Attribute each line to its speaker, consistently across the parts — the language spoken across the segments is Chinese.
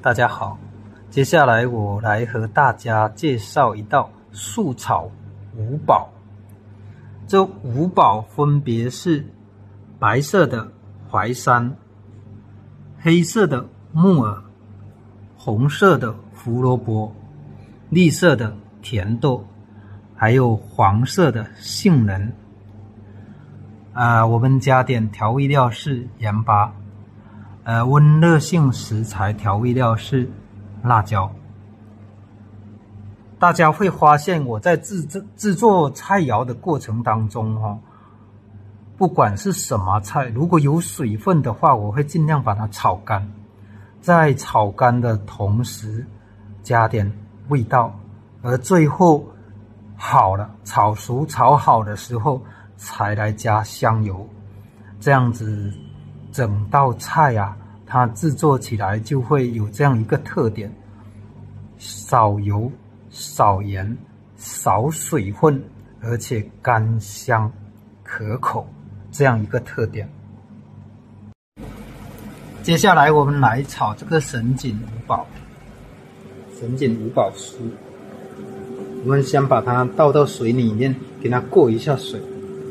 Speaker 1: 大家好，接下来我来和大家介绍一道素炒五宝。这五宝分别是白色的淮山、黑色的木耳、红色的胡萝卜、绿色的甜豆，还有黄色的杏仁。我们加点调味料是盐巴。温热性食材调味料是辣椒。大家会发现我在制作菜肴的过程当中，不管是什么菜，如果有水分的话，我会尽量把它炒干，在炒干的同时加点味道，而最后好了，炒熟炒好的时候才来加香油，这样子整道菜它制作起来就会有这样一个特点：少油、少盐、少水分，而且甘香可口，这样一个特点。接下来我们来炒这个什锦五宝。什锦五宝酥，我们先把它倒到水里面，给它过一下水。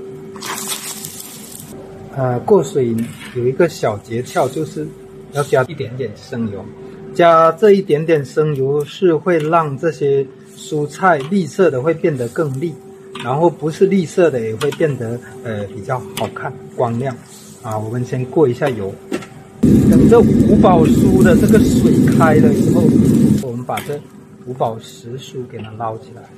Speaker 1: 过水有一个小诀窍，就是要加一点点生油。加这一点点生油是会让这些蔬菜绿色的会变得更绿，然后不是绿色的也会变得比较好看光亮。我们先过一下油。等这五宝酥的这个水开了以后，我们把这五宝石酥给它捞起来。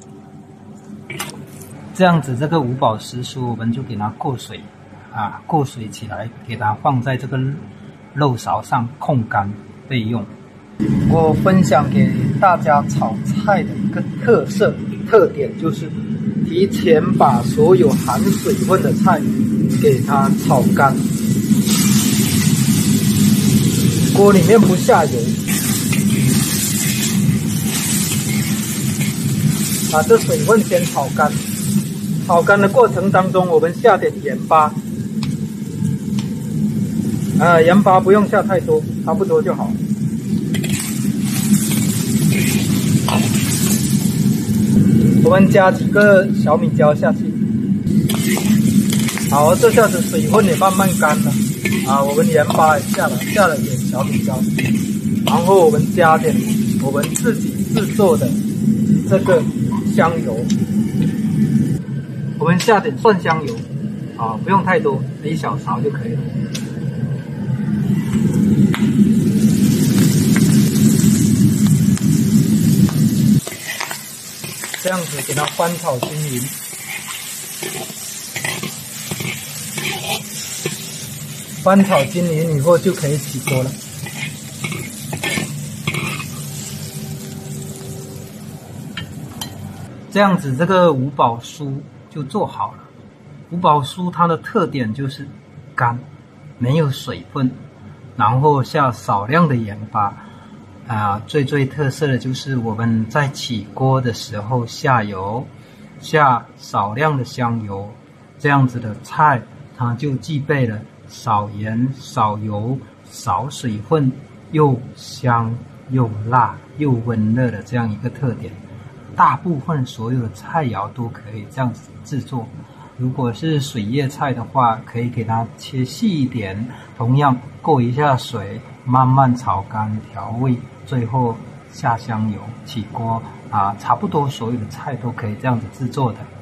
Speaker 1: 这样子这个五宝石酥我们就给它过水。过水起来，给它放在这个肉勺上控干备用。我分享给大家炒菜的一个特点，就是提前把所有含水分的菜给它炒干，锅里面不下油，把这水分先炒干。炒干的过程当中，我们下点盐巴。盐巴不用下太多，差不多就好。我们加几个小米椒下去。好，这下子水分也慢慢干了。我们盐巴也下了点小米椒，然后我们加点我们自己制作的这个香油。我们下点蒜香油，不用太多，1小勺就可以了。这样子给它翻炒均匀。翻炒均匀以后就可以起锅了。这样子这个五宝酥就做好了。五宝酥它的特点就是干，没有水分，然后下少量的盐巴。最特色的就是我们在起锅的时候下油，下少量的香油，这样子的菜它就具备了少盐、少油、少水分，又香又辣又温热的这样一个特点。大部分所有的菜肴都可以这样子制作。如果是水叶菜的话，可以给它切细一点，同样过一下水，慢慢炒干调味，最后下香油起锅。差不多所有的菜都可以这样子制作的。